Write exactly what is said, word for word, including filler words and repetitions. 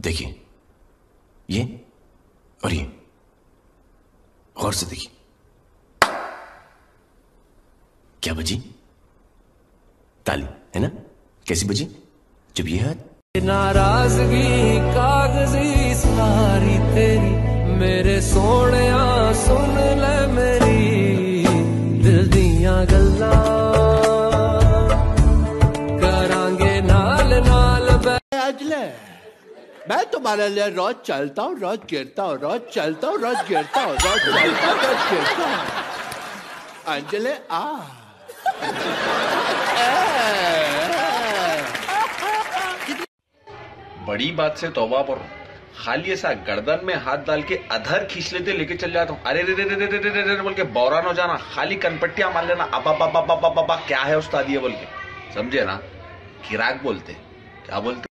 देखिए, ये और ये गौर से देखिए। क्या बजी? ताली, है ना? कैसी बजी? जब ये हाथ नाराजगी कागजी सारी तेरी, मेरे सोने सुन ले मेरी दिल दियां गल्लां करांगे नाल नाल। अजले मैं तुम्हारे लिए रोज चलता हूँ, रोज गिरता हूँ, रोज चलता हूँ, रोज गिरता हूँ, रोज चलता हूँ, रोज गिरता हूँ। अंजले आ बड़ी बात से तौबा पर खाली ऐसा गर्दन में हाथ डाल के अधर खींच लेते लेके चल जाता हूँ। अरे रे रे रे रे रे रे बोल के बौरान हो जाना, खाली कनपट्टियां मार लेना। अब अब अब अब क्या है उस्ताद ये बोल के, समझे ना? खिराक बोलते, क्या बोलते?